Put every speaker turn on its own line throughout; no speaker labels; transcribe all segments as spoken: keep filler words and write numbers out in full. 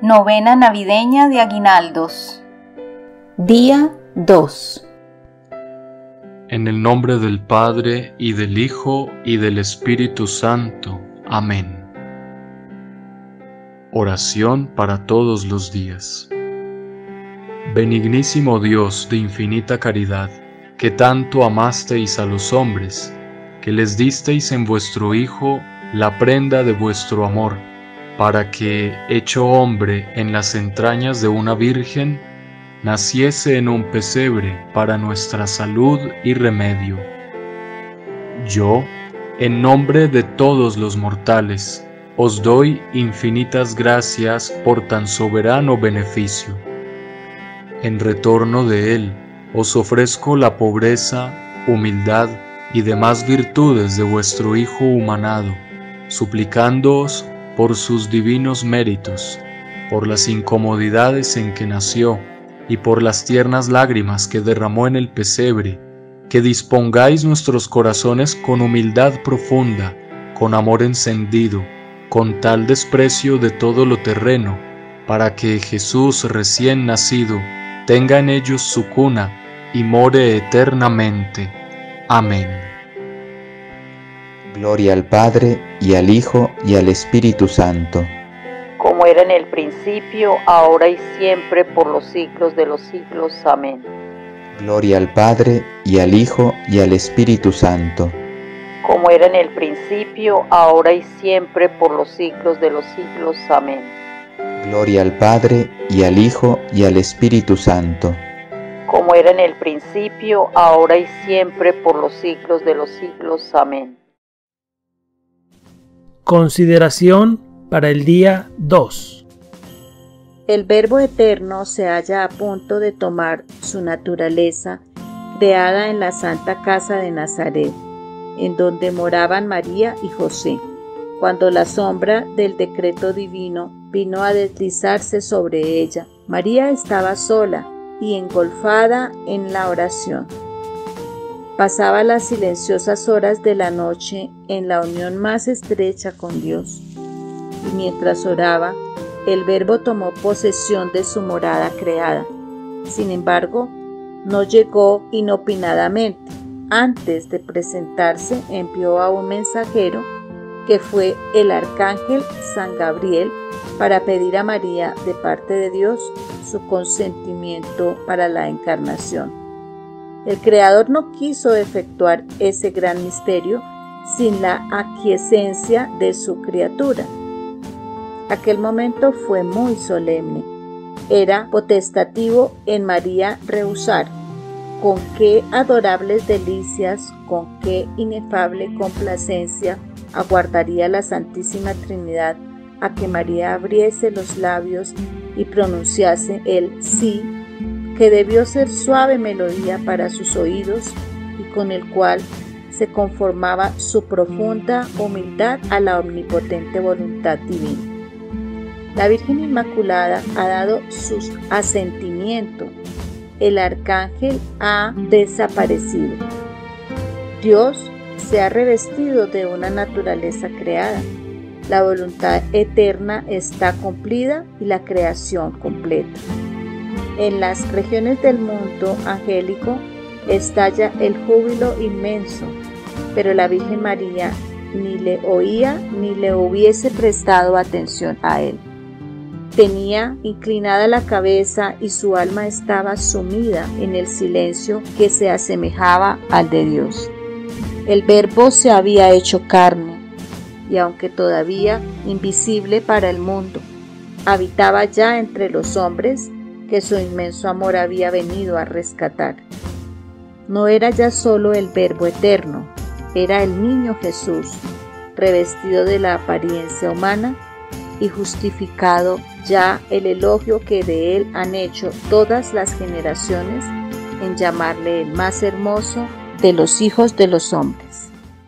Novena navideña de aguinaldos. Día dos.
En el nombre del Padre, y del Hijo, y del Espíritu Santo. Amén. Oración para todos los días. Benignísimo Dios de infinita caridad, que tanto amasteis a los hombres, que les disteis en vuestro Hijo la prenda de vuestro amor, para que, hecho hombre en las entrañas de una virgen, naciese en un pesebre para nuestra salud y remedio. Yo, en nombre de todos los mortales, os doy infinitas gracias por tan soberano beneficio. En retorno de él, os ofrezco la pobreza, humildad y demás virtudes de vuestro Hijo humanado, suplicándoos por sus divinos méritos, por las incomodidades en que nació y por las tiernas lágrimas que derramó en el pesebre, que dispongáis nuestros corazones con humildad profunda, con amor encendido, con tal desprecio de todo lo terreno, para que Jesús recién nacido tenga en ellos su cuna y more eternamente. Amén.
Gloria al Padre, y al Hijo, y al Espíritu Santo.
Como era en el principio, ahora y siempre, por los siglos de los siglos. Amén.
Gloria al Padre, y al Hijo, y al Espíritu Santo.
Como era en el principio, ahora y siempre, por los siglos de los siglos. Amén.
Gloria al Padre, y al Hijo, y al Espíritu Santo.
Como era en el principio, ahora y siempre, por los siglos de los siglos. Amén.
Consideración para el día dos.
El Verbo Eterno se halla a punto de tomar su naturaleza creada en la Santa Casa de Nazaret, en donde moraban María y José, cuando la sombra del decreto divino vino a deslizarse sobre ella. María estaba sola y engolfada en la oración. Pasaba las silenciosas horas de la noche en la unión más estrecha con Dios. Y mientras oraba, el Verbo tomó posesión de su morada creada. Sin embargo, no llegó inopinadamente. Antes de presentarse, envió a un mensajero, que fue el arcángel San Gabriel, para pedir a María, de parte de Dios, su consentimiento para la encarnación. El Creador no quiso efectuar ese gran misterio sin la aquiescencia de su criatura. Aquel momento fue muy solemne. Era potestativo en María rehusar. Con qué adorables delicias, con qué inefable complacencia aguardaría la Santísima Trinidad a que María abriese los labios y pronunciase el sí, que debió ser suave melodía para sus oídos y con el cual se conformaba su profunda humildad a la omnipotente voluntad divina. La Virgen Inmaculada ha dado su asentimiento. El arcángel ha desaparecido. Dios se ha revestido de una naturaleza creada. La voluntad eterna está cumplida y la creación completa. En las regiones del mundo angélico estalla el júbilo inmenso, pero la Virgen María ni le oía ni le hubiese prestado atención a él. Tenía inclinada la cabeza y su alma estaba sumida en el silencio que se asemejaba al de Dios. El Verbo se había hecho carne, y aunque todavía invisible para el mundo, habitaba ya entre los hombres que su inmenso amor había venido a rescatar. No era ya solo el Verbo Eterno, era el niño Jesús, revestido de la apariencia humana y justificado ya el elogio que de él han hecho todas las generaciones en llamarle el más hermoso de los hijos de los hombres.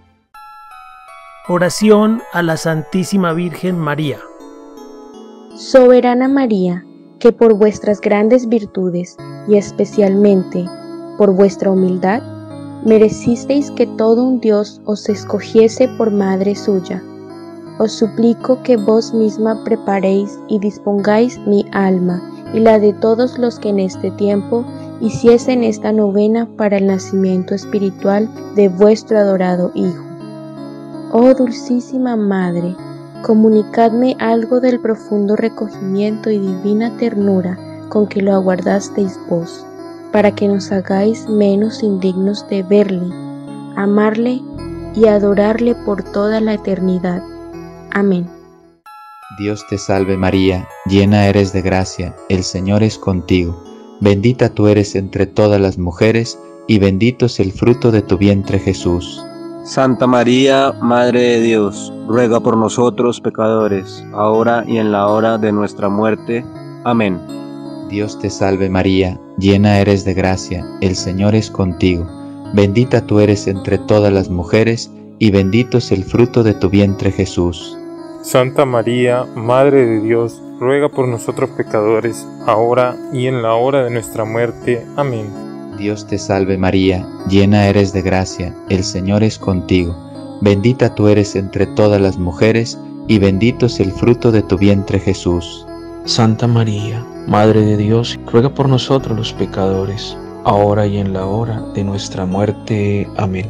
Oración a la Santísima Virgen María.
Soberana María, que por vuestras grandes virtudes y especialmente por vuestra humildad, merecisteis que todo un Dios os escogiese por madre suya. os suplico que vos misma preparéis y dispongáis mi alma y la de todos los que en este tiempo hiciesen esta novena para el nacimiento espiritual de vuestro adorado Hijo. Oh dulcísima Madre, comunicadme algo del profundo recogimiento y divina ternura con que lo aguardasteis vos, para que nos hagáis menos indignos de verle, amarle y adorarle por toda la eternidad. Amén.
Dios te salve María, llena eres de gracia, el Señor es contigo. Bendita tú eres entre todas las mujeres, y bendito es el fruto de tu vientre Jesús.
Santa María, Madre de Dios, ruega por nosotros pecadores, ahora y en la hora de nuestra muerte. Amén.
Dios te salve María, llena eres de gracia, el Señor es contigo. Bendita tú eres entre todas las mujeres, y bendito es el fruto de tu vientre Jesús.
Santa María, Madre de Dios, ruega por nosotros pecadores, ahora y en la hora de nuestra muerte. Amén.
Dios te salve María, llena eres de gracia, el Señor es contigo. Bendita tú eres entre todas las mujeres, y bendito es el fruto de tu vientre Jesús.
Santa María, Madre de Dios, ruega por nosotros los pecadores, ahora y en la hora de nuestra muerte. Amén.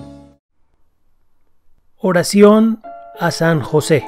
Oración a San José.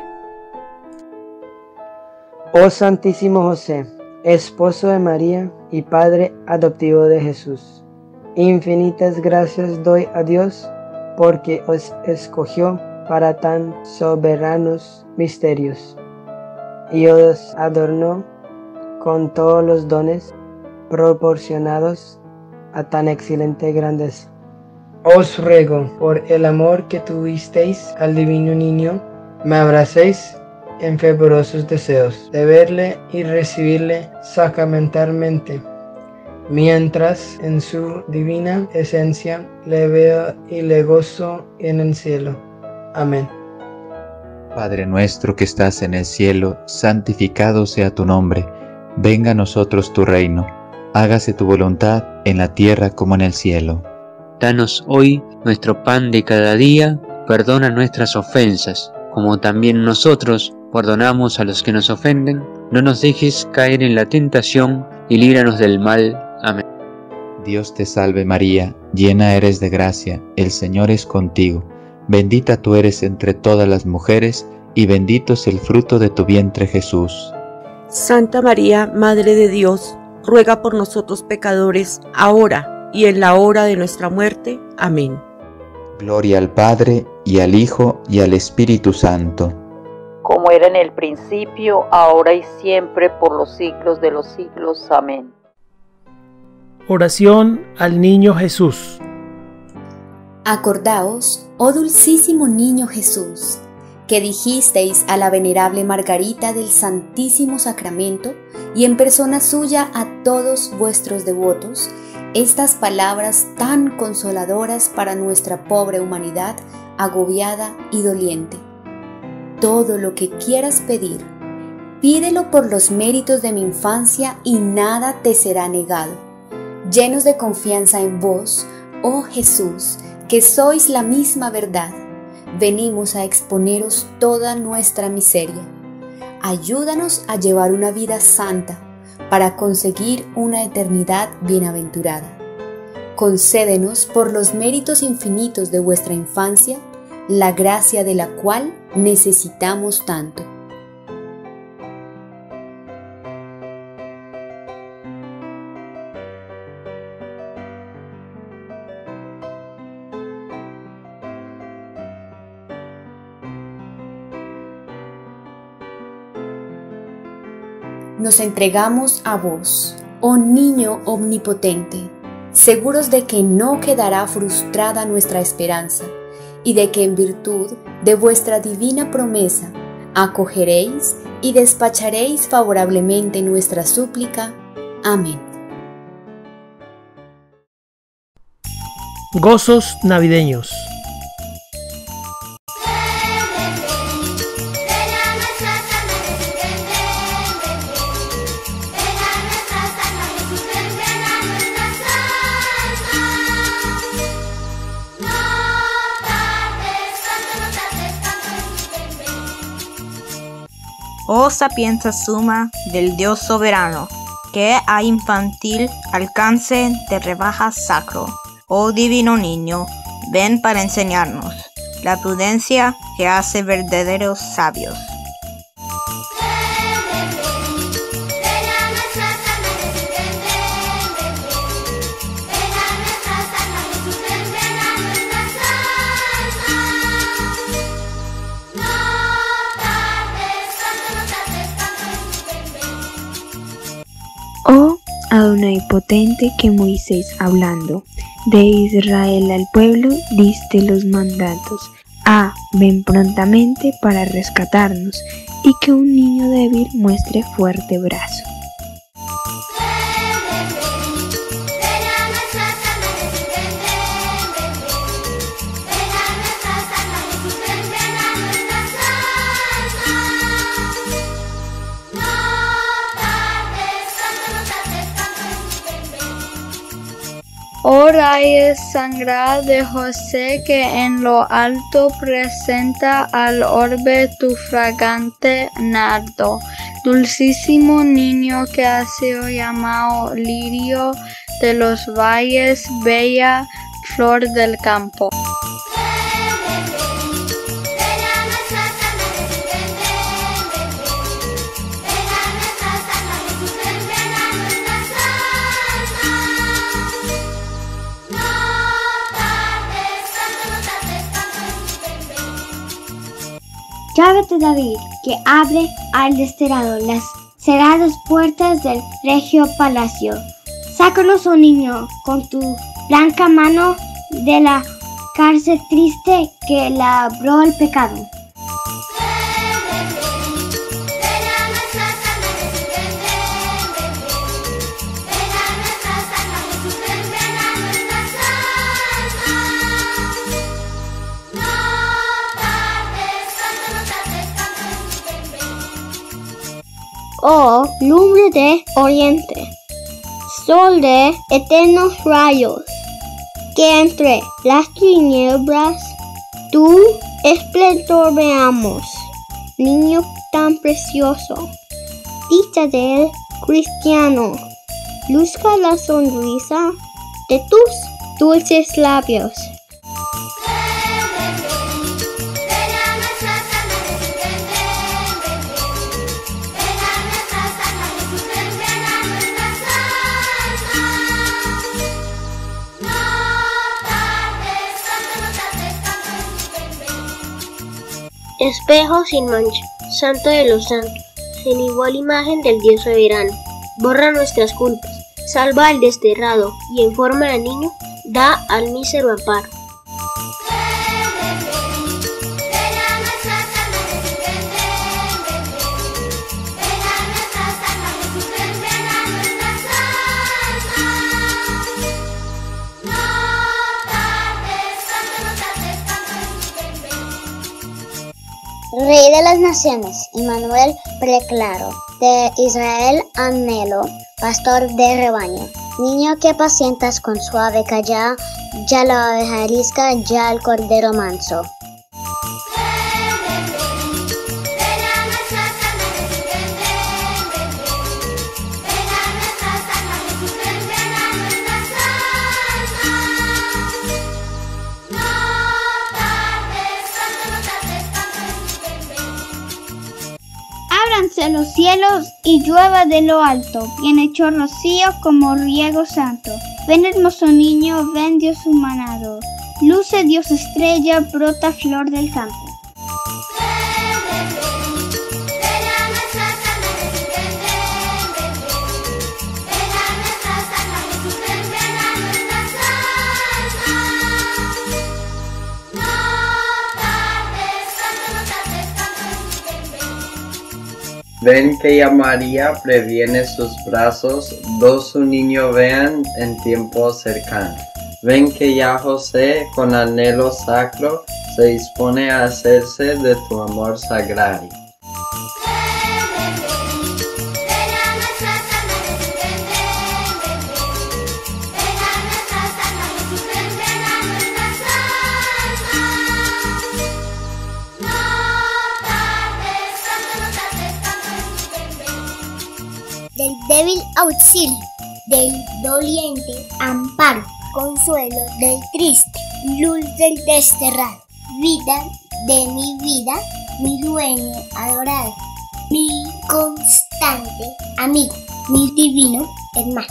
Oh Santísimo José, esposo de María y padre adoptivo de Jesús, infinitas gracias doy a Dios porque os escogió para tan soberanos misterios y os adornó con todos los dones proporcionados a tan excelente grandeza. Os ruego, por el amor que tuvisteis al divino niño, me abracéis en fervorosos deseos de verle y recibirle sacramentalmente, mientras en su divina esencia le veo y le gozo en el cielo. Amén.
Padre nuestro que estás en el cielo, santificado sea tu nombre. Venga a nosotros tu reino. Hágase tu voluntad en la tierra como en el cielo.
Danos hoy nuestro pan de cada día. Perdona nuestras ofensas, como también nosotros perdonamos a los que nos ofenden. No nos dejes caer en la tentación y líbranos del mal. Amén.
Dios te salve María, llena eres de gracia, el Señor es contigo. Bendita tú eres entre todas las mujeres, y bendito es el fruto de tu vientre Jesús.
Santa María, Madre de Dios, ruega por nosotros pecadores, ahora y en la hora de nuestra muerte. Amén.
Gloria al Padre, y al Hijo, y al Espíritu Santo.
Como era en el principio, ahora y siempre, por los siglos de los siglos. Amén.
Oración al Niño Jesús.
Acordaos, oh dulcísimo Niño Jesús, que dijisteis a la venerable Margarita del Santísimo Sacramento y en persona suya a todos vuestros devotos, estas palabras tan consoladoras para nuestra pobre humanidad agobiada y doliente. Todo lo que quieras pedir, pídelo por los méritos de mi infancia y nada te será negado. Llenos de confianza en vos, oh Jesús, que sois la misma verdad, venimos a exponeros toda nuestra miseria. Ayúdanos a llevar una vida santa para conseguir una eternidad bienaventurada. Concédenos por los méritos infinitos de vuestra infancia, la gracia de la cual necesitamos tanto. Nos entregamos a vos, oh Niño omnipotente, seguros de que no quedará frustrada nuestra esperanza y de que en virtud de vuestra divina promesa acogeréis y despacharéis favorablemente nuestra súplica. Amén.
Gozos navideños.
oh sapienza suma del Dios soberano, que a infantil alcance te rebajas sacro. Oh divino niño, ven para enseñarnos la prudencia que hace verdaderos sabios.
Oh Adonai potente, que Moisés hablando de Israel al pueblo diste los mandatos. Ah, ven prontamente para rescatarnos, y que un niño débil muestre fuerte brazo.
Oh raíz sagrada de José, que en lo alto presenta al orbe tu fragante nardo, dulcísimo niño que ha sido llamado lirio de los valles, bella flor del campo.
Llave de David, que abre al desterrado las cerradas puertas del regio palacio. Sácanos, oh niño, con tu blanca mano de la cárcel triste que labró el pecado. Oh lumbre de oriente, sol de eternos rayos, que entre las tinieblas tu esplendor veamos, niño tan precioso, dicha del cristiano, luzca la sonrisa de tus dulces labios.
Espejo sin mancha, santo de los santos, sin igual imagen del Dios soberano, borra nuestras culpas, salva al desterrado y en forma de niño da al mísero amparo.
Rey de las naciones, Emmanuel preclaro, de Israel anhelo, pastor de rebaño, niño que apacientas con suave callado, ya la oveja arisca, ya el cordero manso.
Ábranse los cielos y llueva de lo alto, bienhecho rocío como riego santo. Ven hermoso niño, ven Dios humanado, luce Dios estrella, brota flor del campo.
Ven que ya María previene sus brazos, dos su niño vean en tiempo cercano. Ven que ya José con anhelo sacro se dispone a hacerse de tu amor sagrario.
del débil auxilio, del doliente amparo, consuelo del triste, luz del desterrado, vida de mi vida, mi dueño adorado, mi constante amigo, mi divino hermano.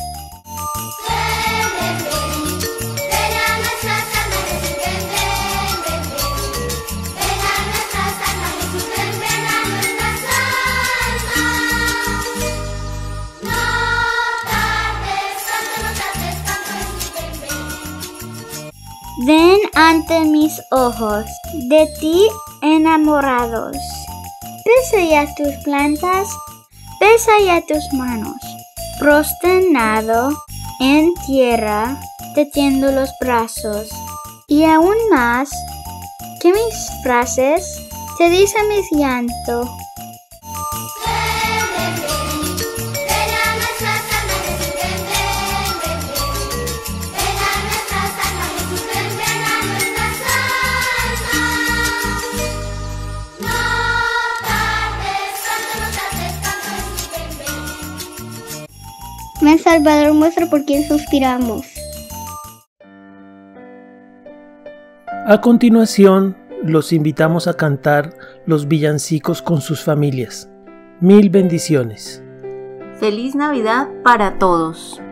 Ven ante mis ojos, de ti enamorados. Besa ya tus plantas, besa ya tus manos. Prosternado en tierra, te tiendo los brazos. Y aún más que mis frases, te dice mis llanto. Ven Salvador, muestra por quién suspiramos.
A continuación, los invitamos a cantar los villancicos con sus familias. Mil bendiciones.
Feliz Navidad para todos.